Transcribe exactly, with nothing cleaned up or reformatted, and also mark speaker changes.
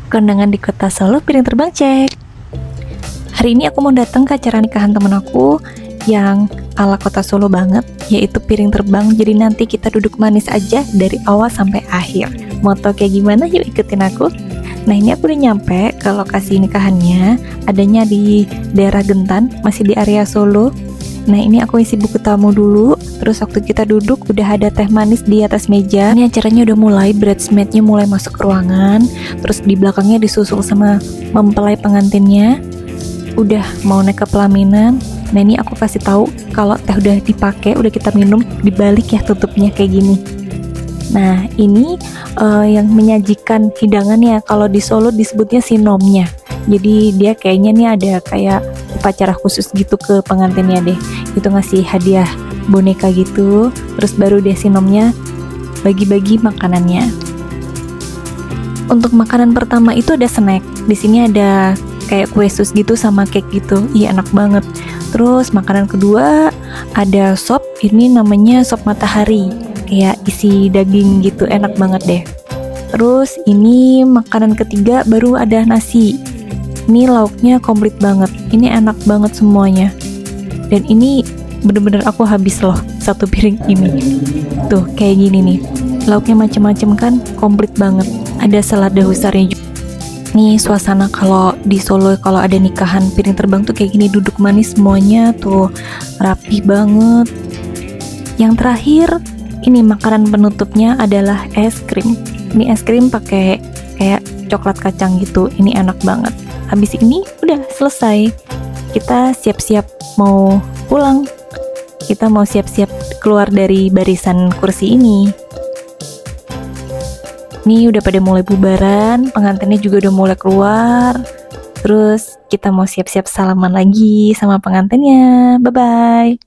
Speaker 1: Kondangan di kota Solo, piring terbang cek. Hari ini aku mau datang ke acara nikahan temen aku yang ala kota Solo banget, yaitu piring terbang. Jadi nanti kita duduk manis aja dari awal sampai akhir. Mau tau kayak gimana? Yuk ikutin aku. Nah, ini aku udah nyampe ke lokasi nikahannya. Adanya di daerah Gentan, masih di area Solo. Nah, ini aku isi buku tamu dulu. Terus waktu kita duduk udah ada teh manis di atas meja. Ini acaranya udah mulai, bridesmaidnya mulai masuk ke ruangan. Terus di belakangnya disusul sama mempelai pengantinnya. Udah mau naik ke pelaminan. Nah, ini aku kasih tahu kalau teh udah dipakai, udah kita minum, dibalik ya tutupnya kayak gini. Nah, ini uh, yang menyajikan hidangannya. Kalau di Solo disebutnya sinomnya. Jadi dia kayaknya nih ada kayak upacara khusus gitu ke pengantinnya deh. Itu ngasih hadiah boneka gitu. Terus baru deh sinomnya bagi-bagi makanannya. Untuk makanan pertama itu ada snack. Di sini ada kayak kue sus gitu sama cake gitu. Iya, enak banget. Terus makanan kedua ada sop. Ini namanya sop matahari. Kayak isi daging gitu, enak banget deh. Terus ini makanan ketiga baru ada nasi. Ini lauknya komplit banget. Ini enak banget semuanya. Dan ini bener-bener aku habis loh satu piring ini. Tuh kayak gini nih. Lauknya macem-macem kan, komplit banget. Ada salad dahusarnya juga. Nih suasana kalau di Solo kalau ada nikahan piring terbang tuh kayak gini, duduk manis semuanya tuh rapi banget. Yang terakhir ini makanan penutupnya adalah es krim. Ini es krim pakai kayak coklat kacang gitu. Ini enak banget. Habis ini udah selesai. Kita siap-siap mau pulang. Kita mau siap-siap keluar dari barisan kursi ini. Ini udah pada mulai bubaran, pengantinnya juga udah mulai keluar. Terus kita mau siap-siap salaman lagi sama pengantinnya. Bye-bye.